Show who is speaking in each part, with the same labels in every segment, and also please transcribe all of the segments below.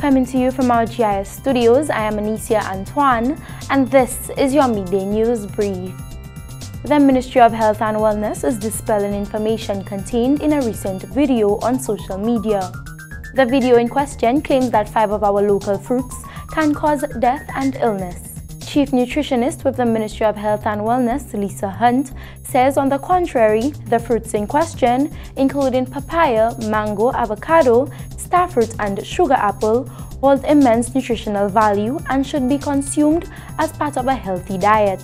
Speaker 1: Coming to you from our GIS studios, I am Lucia and this is your Midday News Brief. The Ministry of Health and Wellness is dispelling information contained in a recent video on social media. The video in question claims that 5 of our local fruits can cause death and illness. Chief Nutritionist with the Ministry of Health and Wellness, Lucia, says on the contrary, the fruits in question, including papaya, mango, avocado, starfruit and sugar apple, hold immense nutritional value and should be consumed as part of a healthy diet.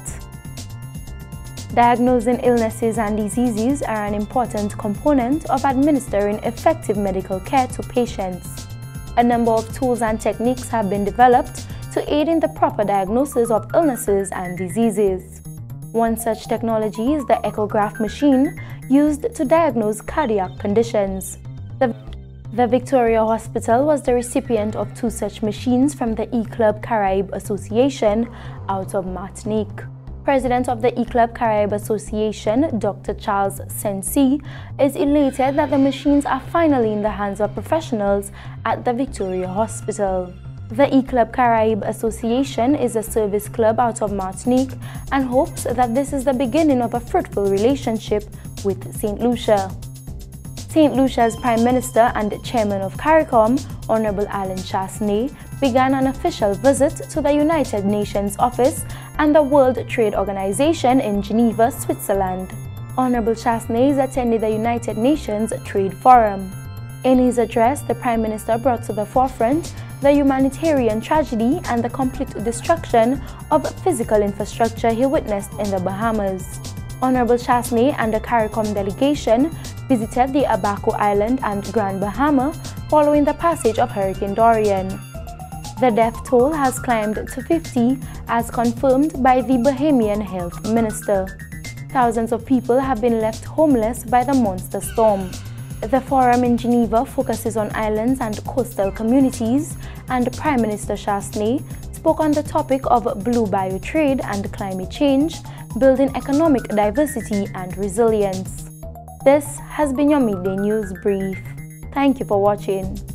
Speaker 1: Diagnosing illnesses and diseases are an important component of administering effective medical care to patients. A number of tools and techniques have been developed to aid in the proper diagnosis of illnesses and diseases. One such technology is the echograph machine used to diagnose cardiac conditions. The Victoria Hospital was the recipient of 2 such machines from the E-Club Caraïbe Association out of Martinique. President of the E-Club Caraïbe Association, Dr. Charles Sensi, is elated that the machines are finally in the hands of professionals at the Victoria Hospital. The E-Club Caraïbe Association is a service club out of Martinique and hopes that this is the beginning of a fruitful relationship with St. Lucia. St. Lucia's Prime Minister and Chairman of CARICOM, Honorable Alain Chasney, began an official visit to the United Nations office and the World Trade Organization in Geneva, Switzerland. Honorable Chasney is attending the United Nations Trade Forum. In his address, the Prime Minister brought to the forefront the humanitarian tragedy and the complete destruction of physical infrastructure he witnessed in the Bahamas. Honorable Chasney and the CARICOM delegation visited the Abaco Island and Grand Bahama following the passage of Hurricane Dorian. The death toll has climbed to 50 as confirmed by the Bahamian Health Minister. Thousands of people have been left homeless by the monster storm. The forum in Geneva focuses on islands and coastal communities, and Prime Minister Chasney spoke on the topic of blue biotrade and climate change, building economic diversity and resilience. This has been your Midday News Brief. Thank you for watching.